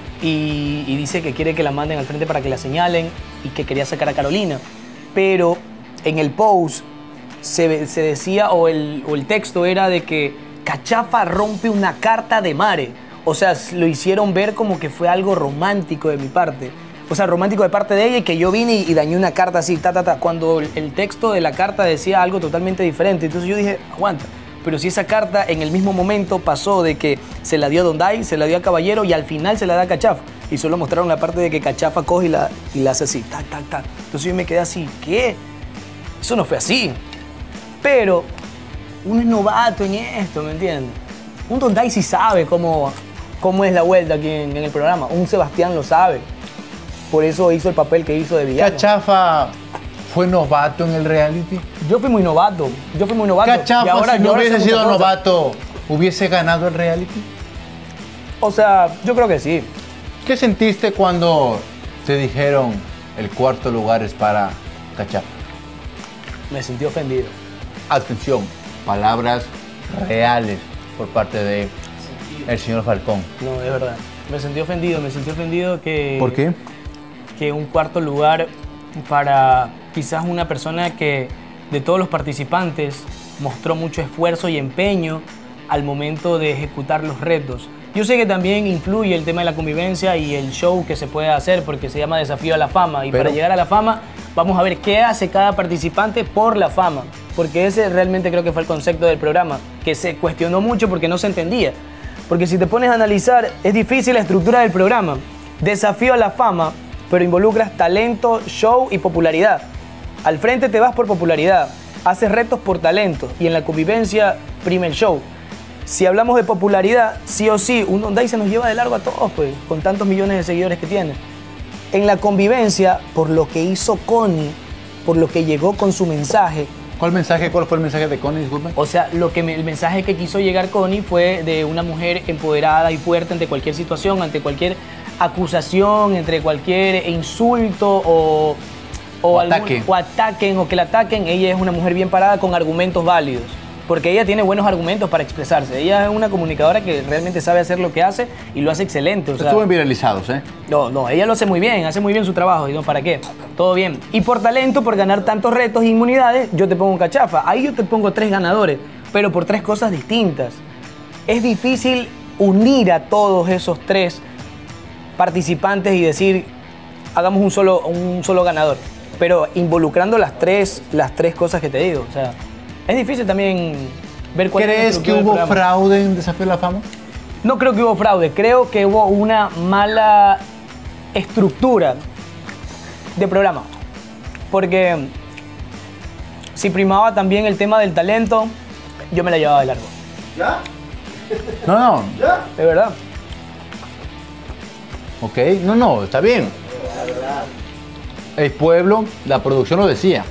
y, y dice que quiere que la manden al frente para que la señalen y que quería sacar a Carolina. Pero en el post se, se decía, o el, o el texto era de que Cachafa rompe una carta de Mare. O sea, lo hicieron ver como que fue algo romántico de mi parte. O sea, romántico de parte de ella y que yo vine y, y dañé una carta así, ta, ta, ta. Cuando el, el texto de la carta decía algo totalmente diferente. Entonces yo dije, aguanta. Pero si esa carta en el mismo momento pasó de que se la dio a Donday, se la dio a Caballero y al final se la da a Cachafa. Y solo mostraron la parte de que Cachafa coge y la, y la hace así, tac, tac, tac. Entonces yo me quedé así, ¿qué? Eso no fue así. Pero uno es novato en esto, ¿me entiendes? Un Donday sí sabe cómo, cómo es la vuelta aquí en, en el programa. Un Sebastián lo sabe. Por eso hizo el papel que hizo de villano. ¿Cachafa fue novato en el reality? Yo fui muy novato. Yo fui muy novato. ¿Cachafa, y ahora, si y no ahora hubiese sé sido muchas cosas. novato, hubiese ganado el reality? O sea, yo creo que sí. ¿Qué sentiste cuando te dijeron el cuarto lugar es para Cachafa? Me sentí ofendido. Atención, palabras reales por parte de el señor Falcón. No, es verdad. Me sentí ofendido. Me sentí ofendido que... ¿Por qué? Que un cuarto lugar para quizás una persona que de todos los participantes mostró mucho esfuerzo y empeño al momento de ejecutar los retos. Yo sé que también influye el tema de la convivencia y el show que se puede hacer porque se llama Desafío a la Fama y Pero- para llegar a la fama vamos a ver qué hace cada participante por la fama, porque ese realmente creo que fue el concepto del programa, que se cuestionó mucho porque no se entendía. Porque si te pones a analizar, es difícil la estructura del programa. Desafío a la Fama, pero involucras talento, show y popularidad. Al frente te vas por popularidad, haces retos por talento y en la convivencia prima el show. Si hablamos de popularidad, sí o sí, un Donday se nos lleva de largo a todos, pues, con tantos millones de seguidores que tiene. En la convivencia, por lo que hizo Connie, por lo que llegó con su mensaje, ¿Cuál mensaje? ¿Cuál fue el mensaje de Connie? Disculpe. o sea, lo que me- el mensaje que quiso llegar Connie fue de una mujer empoderada y fuerte ante cualquier situación, ante cualquier acusación, entre cualquier insulto o, O algún- ataque. o ataquen o que la ataquen. Ella es una mujer bien parada con argumentos válidos. porque ella tiene buenos argumentos para expresarse. Ella es una comunicadora que realmente sabe hacer lo que hace y lo hace excelente. O sea, Estuvo en viralizados, ¿eh? no, no, ella lo hace muy bien, hace muy bien su trabajo. Y no, ¿para qué? Todo bien. Y por talento, por ganar tantos retos e inmunidades, yo te pongo un cachafa. Ahí yo te pongo tres ganadores, pero por tres cosas distintas. Es difícil unir a todos esos tres participantes y decir, hagamos un solo, un solo ganador. Pero involucrando las tres, las tres cosas que te digo. O sea, es difícil también ver cuál es la ¿Crees que estructura del hubo programa. fraude en Desafío a la Fama? No creo que hubo fraude, creo que hubo una mala estructura de programa. Porque si primaba también el tema del talento, yo me la llevaba de largo. ¿Ya? No, no. ¿Ya? De verdad. Ok, no, no, está bien. El pueblo, la producción lo decía.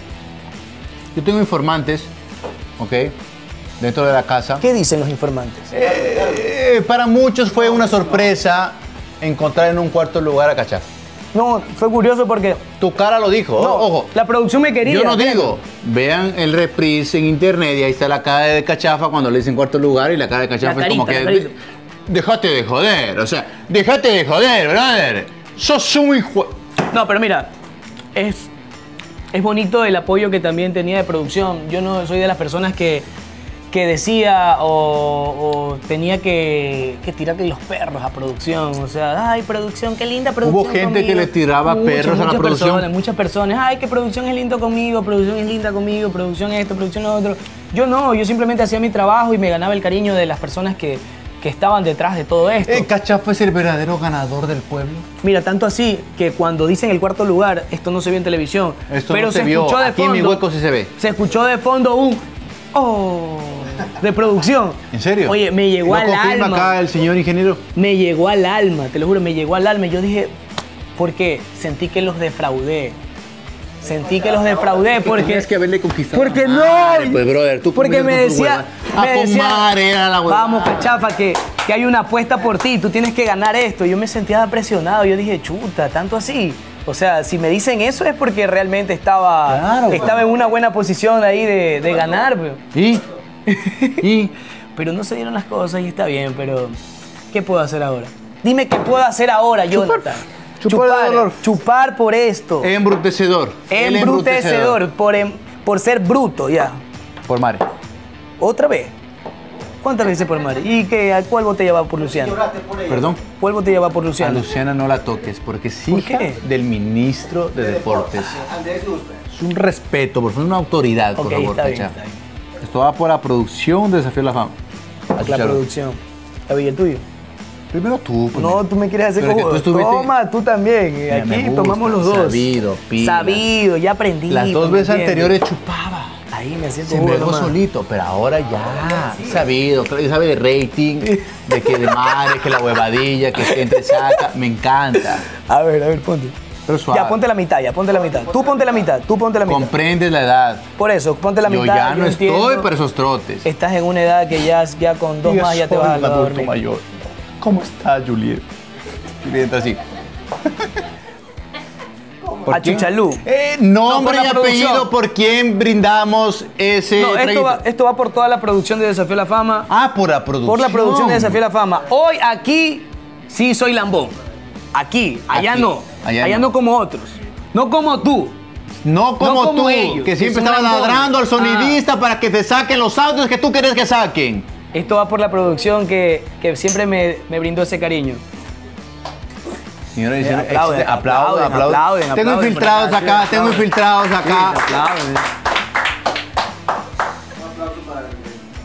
Yo tengo informantes, ok, dentro de la casa. ¿Qué dicen los informantes? Eh, para muchos fue una sorpresa encontrar en un cuarto lugar a Cachafa. No, fue curioso porque Tu cara lo dijo, no, ojo. la producción me quería. Yo no créeme. digo, vean el reprise en internet y ahí está la cara de Cachafa cuando le dicen cuarto lugar y la cara de Cachafa La es como carita, que... la carita. "De- Déjate de joder, o sea, déjate de joder, brother. Sos un hijo... No, pero mira, es, es bonito el apoyo que también tenía de producción. Yo no soy de las personas que, que decía o, o tenía que, que tirarle los perros a producción. O sea, ay, producción, qué linda producción. Hubo gente que conmigo". le tiraba perros a la muchas producción. Personas, muchas personas, ay, que producción es lindo conmigo, producción es linda conmigo, producción esto, producción lo otro. Yo no, yo simplemente hacía mi trabajo y me ganaba el cariño de las personas que, que estaban detrás de todo esto. Eh, Cachafa es el verdadero ganador del pueblo. Mira, tanto así que cuando dicen el cuarto lugar, esto no se vio en televisión. Esto pero no se vio. escuchó de Aquí en fondo, mi hueco sí se ve. Se escuchó de fondo un oh de producción. ¿En serio? Oye, me llegó ¿Lo al confirma alma. acá el señor ingeniero? Me llegó al alma, te lo juro, me llegó al alma. Y yo dije, ¿por qué? Sentí que los defraudé. Sentí que los defraudé porque... Tenías que haberle conquistado. Porque no. Madre, pues, brother, tú porque comienzas me con tu decía, hueva. me A decía, pomar era la hueva. vamos, Cachafa, que, que hay una apuesta por ti, tú tienes que ganar esto. Yo me sentía presionado, yo dije, chuta, tanto así. O sea, si me dicen eso es porque realmente estaba, Claro, estaba en una buena posición ahí de, de ganar. Pero, ¿Y? ¿Y? pero no se dieron las cosas y está bien, pero ¿qué puedo hacer ahora? Dime qué puedo hacer ahora, Jonathan. Chupar el dolor. chupar por esto. Embrutecedor. El Embrutecedor, por, em- por ser bruto, ya. Por Mare. ¿Otra vez? ¿Cuántas veces por Mari? ¿Y qué, a cuál botella va por Luciano? Lloraste por ella. Perdón. ¿Cuál botella va por A Luciano? Luciana no la toques porque es ¿Por hija qué? del ministro de Deportes. Andrés Guzmán. Es un respeto, por favor, una autoridad, por Ok, favor, está bien, Cachafa. está bien. Esto va por la producción de Desafío a la Fama. A La escucharlo. producción. David, el tuyo. Primero tú. pues, No, tú me quieres hacer Pero que como... tú estuviste- Toma, tú también. Mira, me Aquí gusta, tomamos los dos. sabido, pila. Sabido, ya aprendí. Las dos ¿me veces entiendes? anteriores chupaba. Ahí me siento Se burro entregó nomás. solito, pero ahora ya. Sabido, claro, ya sabe de rating, de que de madre, que la huevadilla, que entre saca. Me encanta. A ver, a ver, ponte. Pero suave. Ya, ponte la mitad, ya, ponte la mitad. Tú ponte la mitad, tú ponte la mitad. Comprendes la edad. Por eso, ponte la Yo mitad. ya no entiendo. estoy para esos trotes. Estás en una edad que ya, ya con dos Yo más ya te soy vas a un adulto dormir. mayor. ¿Cómo está, Juliet? Juliet entra así. ¿Por A quién? Chuchalú. Eh, nombre No, por y la producción. apellido por quién brindamos ese No, esto traguito. va, esto va por toda la producción de Desafío a la Fama. Ah, por la producción. Por la producción de Desafío a la Fama. Hoy aquí sí soy lambón. Aquí, allá Aquí, no. allá Allá, no. no. como otros. No como tú. No como, No como tú, ellos, que siempre que son estabas lambones. ladrando al sonidista para que te saquen los audios que tú querés que saquen. Esto va por la producción que, que siempre me, me brindó ese cariño. Señoras y Eh, señores, aplauden, existe- aplauden, aplauden, aplauden. aplauden, Tengo aplauden infiltrados por acá, acá, sí, tengo aplauden. infiltrados acá. Sí, aplaudan. Un aplauso para el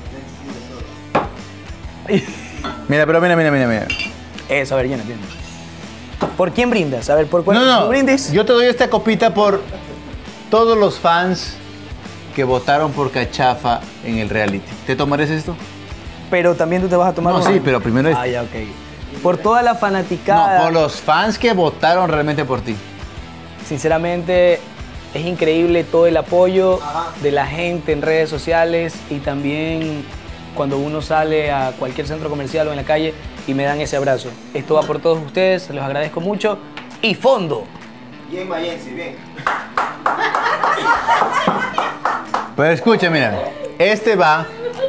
el director. Mira, pero mira, mira, mira, mira. Eso, a ver, llena, llena. ¿Por quién brindas? A ver, ¿por cuál No, tu no, brindis? yo te doy esta copita por todos los fans que votaron por Cachafa en el reality. ¿Te tomarías esto? Pero también tú te vas a tomar No, una. sí, pero primero Ah, este. ya, ok. Por toda la fanaticada. No, por los fans que votaron realmente por ti. Sinceramente, es increíble todo el apoyo Ajá. de la gente en redes sociales y también cuando uno sale a cualquier centro comercial o en la calle y me dan ese abrazo. Esto va por todos ustedes, se los agradezco mucho. Y fondo. Bien, Mayense, bien. Pero escucha, mira, este va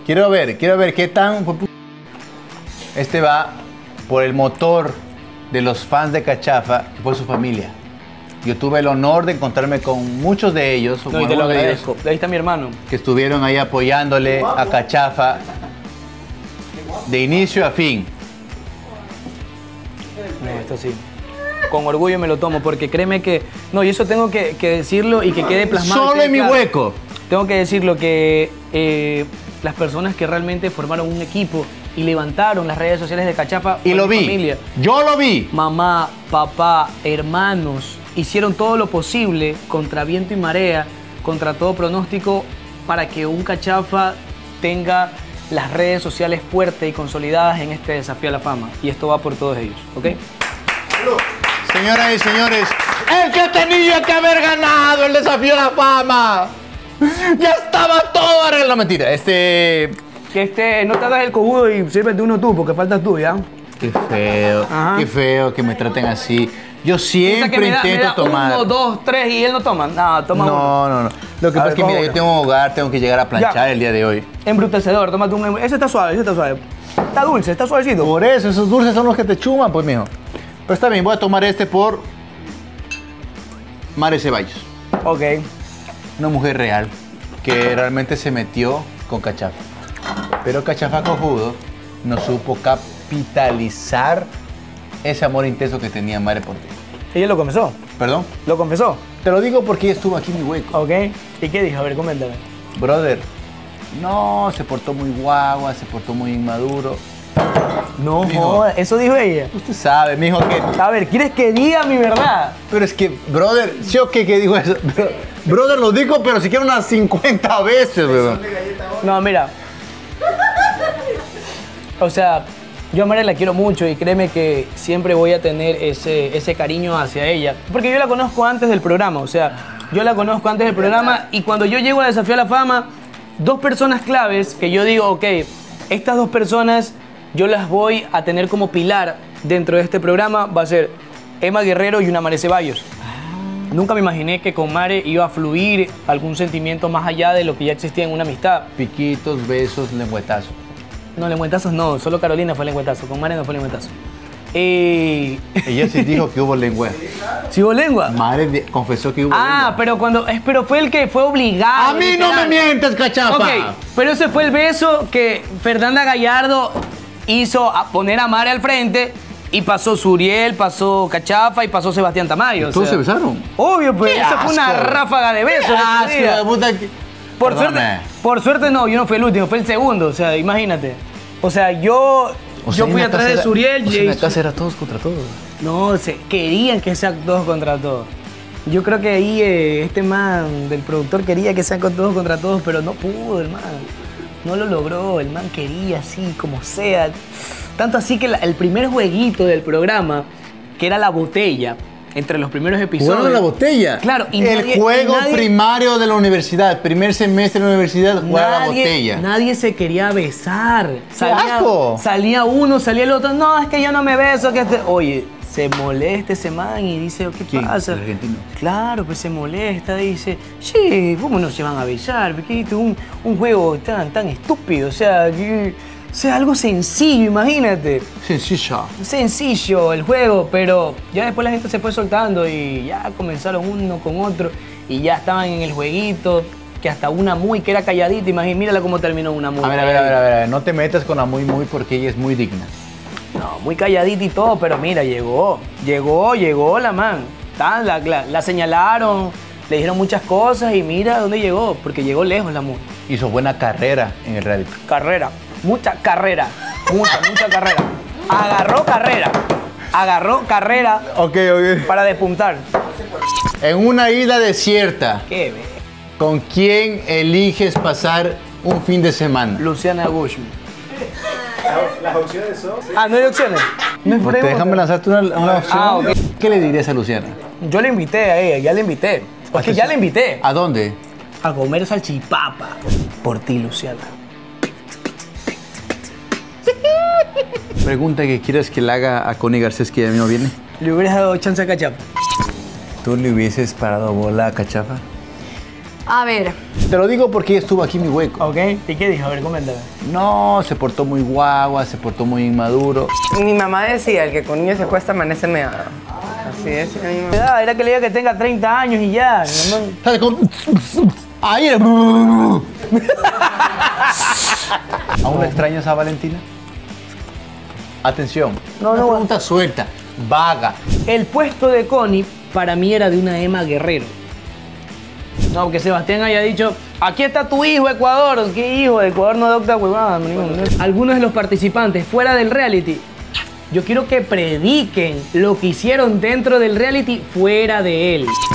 Quiero ver, quiero ver qué tan... Este va por el motor de los fans de Cachafa, que fue su familia. Yo tuve el honor de encontrarme con muchos de ellos, o No, con y te lo algunos de ellos, agradezco. Ahí está mi hermano. que estuvieron ahí apoyándole a Cachafa de inicio a fin. No, esto sí. Con orgullo me lo tomo, porque créeme que... No, y eso tengo que, que decirlo y que quede plasmado. Solo quede en mi claro. hueco. Tengo que decirlo que eh, las personas que realmente formaron un equipo y levantaron las redes sociales de Cachafa Y fue lo mi vi. familia. Yo lo vi. Mamá, papá, hermanos, hicieron todo lo posible contra viento y marea, contra todo pronóstico, para que un Cachafa tenga las redes sociales fuertes y consolidadas en este desafío a la fama. Y esto va por todos ellos, ¿ok? Señoras y señores, el que tenía que haber ganado el desafío a la fama. Ya estaba todo arreglado. No, mentira, este... Que este, no te hagas el cojudo y sírvete uno tú, porque faltas tú, ¿ya? Qué feo, Ajá. qué feo que me traten así. Yo Piensa siempre que me da- me intento da tomar. Uno, dos, tres y él no toma. No, toma uno. No, no, no. Lo que A pasa ver, es que, mira, toma yo uno. tengo un hogar, tengo que llegar a planchar Ya. el día de hoy. Embrutecedor, tómate un... em- Ese está suave, ese está suave. Está dulce, está suavecito. Por eso, esos dulces son los que te chuman, pues, mijo. Pero está bien, voy a tomar este por Mare Ceballos. Ok. Una mujer real que realmente se metió con Cachafa. Pero Cachafa cojudo no supo capitalizar ese amor intenso que tenía Mare por ti. Ella lo confesó. ¿Perdón? Lo confesó. Te lo digo porque ella estuvo aquí en mi hueco. Ok. ¿Y qué dijo? A ver, coméntame. Brother, no, se portó muy guagua, se portó muy inmaduro. No, Mijo. joda, eso dijo ella. Usted sabe, mijo, que... A ver, ¿quieres que diga mi verdad? Pero es que, brother, ¿sí o qué que dijo eso? Bro- brother, lo dijo, pero siquiera unas cincuenta veces, weón. No, mira. O sea, yo a María la quiero mucho y créeme que siempre voy a tener ese, ese cariño hacia ella. Porque yo la conozco antes del programa, o sea, yo la conozco antes del programa y cuando yo llego a Desafío a la Fama, dos personas claves que yo digo, ok, estas dos personas yo las voy a tener como pilar dentro de este programa, va a ser Emma Guerrero y una Mare Ceballos. Nunca me imaginé que con Mare iba a fluir algún sentimiento más allá de lo que ya existía en una amistad. Piquitos, besos, lengüetazos. No, lengüetazos no, solo Carolina fue lengüetazo, con Mare no fue lengüetazo. Eh... Ella sí dijo que hubo lengua. ¿Sí hubo lengua? Madre de- confesó que hubo Ah, lengua. pero cuando, es- pero fue el que fue obligado. A mí no me literal. mientes, Cachafa. Ok, pero ese fue el beso que Fernanda Gallardo hizo a poner a Mare al frente y pasó Suriel, pasó Cachafa y pasó Sebastián Tamayo. o ¿Todos sea. se besaron? Obvio, pues ¡Qué esa fue una asco! ráfaga de besos. ¡Qué ese asco, día. de puta que- Por Perdóname. suerte, por suerte no, yo no fui el último, fue el segundo, o sea, imagínate. O sea, yo, O sea, yo en fui la atrás casa de era- Suriel o sea, y en la casa era todos contra todos. no, se, querían que sean todos contra todos. Yo creo que ahí eh, este man del productor quería que sean con todos contra todos, pero no pudo el man. No lo logró, el man quería así, como sea. Tanto así que la- el primer jueguito del programa, que era la botella, entre los primeros episodios. ¿Jugaron la botella? Claro, y el nadie- juego y nadie- primario de la universidad, primer semestre de la universidad, jugar la Nadie, botella. nadie se quería besar. Salía, asco! salía uno, salía el otro. No, es que yo no me beso. Que este... Oye, se molesta ese man y dice, ¿qué ¿Quién? pasa? ¿El argentino? Claro, pues se molesta, dice, sí, ¿cómo no se van a besar? Porque esto es un, un juego tan, tan estúpido. O sea, que, o sea, algo sencillo, imagínate. Sencilla. Sencillo el juego, pero ya después la gente se fue soltando y ya comenzaron uno con otro y ya estaban en el jueguito, que hasta una muy que era calladita, imagínate, mírala cómo terminó una muy. A ver, a ver, a ver, a ver, a ver, no te metas con la muy muy porque ella es muy digna. No, muy calladita y todo, pero mira, llegó, llegó, llegó la man. Tan, la, la, la señalaron, le dijeron muchas cosas y mira dónde llegó, porque llegó lejos la mujer. Hizo buena carrera en el reality. Carrera, mucha carrera, mucha, mucha carrera. Agarró carrera, agarró carrera Ok, ok. para despuntar. En una isla desierta, Qué ve. ¿con quién eliges pasar un fin de semana? Luciana Gushman. Las opciones son. Ah, ¿no hay opciones? No es Pues pregunta. déjame lanzarte una, una opción. Ah, ok. ¿Qué le dirías a Luciana? Yo le invité a ella, ya le invité. Es que ya le invité ¿A dónde? a comer salchipapa. Por ti, Luciana. Pregunta que quieres que le haga a Connie Garcés que ya mismo viene. Le hubieras dado chance a Cachapa. ¿Tú le hubieses parado bola a Cachafa? A ver. Te lo digo porque ella estuvo aquí en mi hueco. Ok, ¿y qué dijo? A ver, coméntame. No, se portó muy guagua, se portó muy inmaduro. Mi mamá decía, el que con niños se cuesta amanece meado. Así decía mi mamá. Ah, era que le diga que tenga treinta años y ya. mi mamá. Sale con... Ahí. ¿Aún extrañas a Valentina? Atención. No, Una no. pregunta suelta, vaga. El puesto de Connie para mí era de una Emma Guerrero. No, que Sebastián haya dicho, aquí está tu hijo, Ecuador. ¿Qué hijo? Ecuador no adopta huevada. Algunos de los participantes fuera del reality, yo quiero que prediquen lo que hicieron dentro del reality fuera de él.